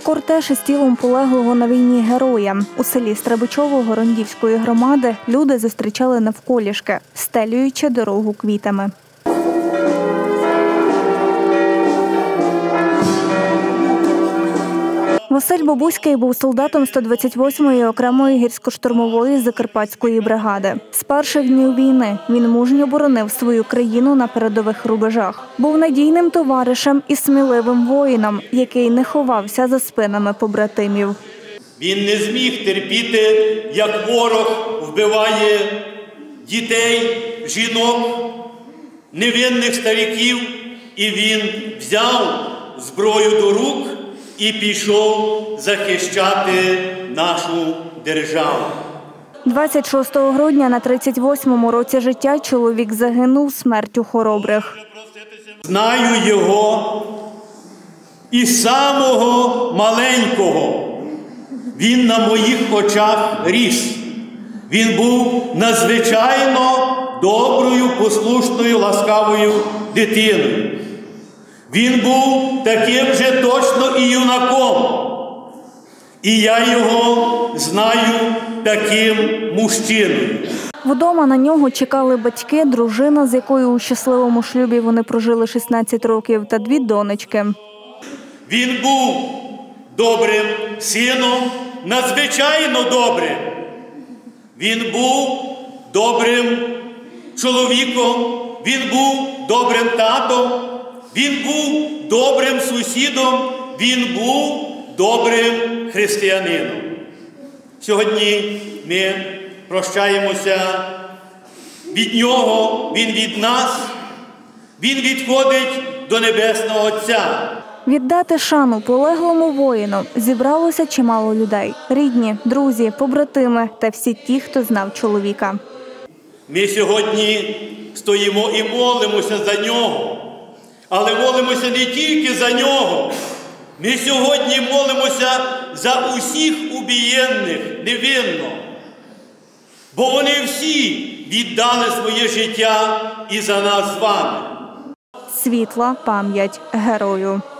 Кортеж із тілом полеглого на війні героя. У селі Стребичово Горондівської громади люди зустрічали навколішки, стелюючи дорогу квітами. Василь Бабуський був солдатом 128-ї окремої гірсько-штурмової Закарпатської бригади. З перших днів війни він мужньо боронив свою країну на передових рубежах. Був надійним товаришем і сміливим воїном, який не ховався за спинами побратимів. Він не зміг терпіти, як ворог вбиває дітей, жінок, невинних стариків, і він взяв зброю до рук і пішов захищати нашу державу. 26 грудня на 38-му році життя чоловік загинув смертю хоробрих. Знаю його із самого маленького. Він на моїх очах ріс. Він був надзвичайно доброю, послушною, ласкавою дитиною. Він був таким же точно і юнаком. І я його знаю таким мужчиною. Вдома на нього чекали батьки, дружина, з якою у щасливому шлюбі вони прожили 16 років, та 2 донечки. Він був добрим сином, надзвичайно добрим. Він був добрим чоловіком, він був добрим татом, він був добрим сусідом, він був добрим християнином. Сьогодні ми прощаємося від нього, він від нас, він відходить до Небесного Отця. Віддати шану полеглому воїну зібралося чимало людей. Рідні, друзі, побратими та всі ті, хто знав чоловіка. Ми сьогодні стоїмо і молимося за нього. Але молимося не тільки за нього. Ми сьогодні молимося за усіх убієнних невинно. Бо вони всі віддали своє життя і за нас з вами. Світла пам'ять герою.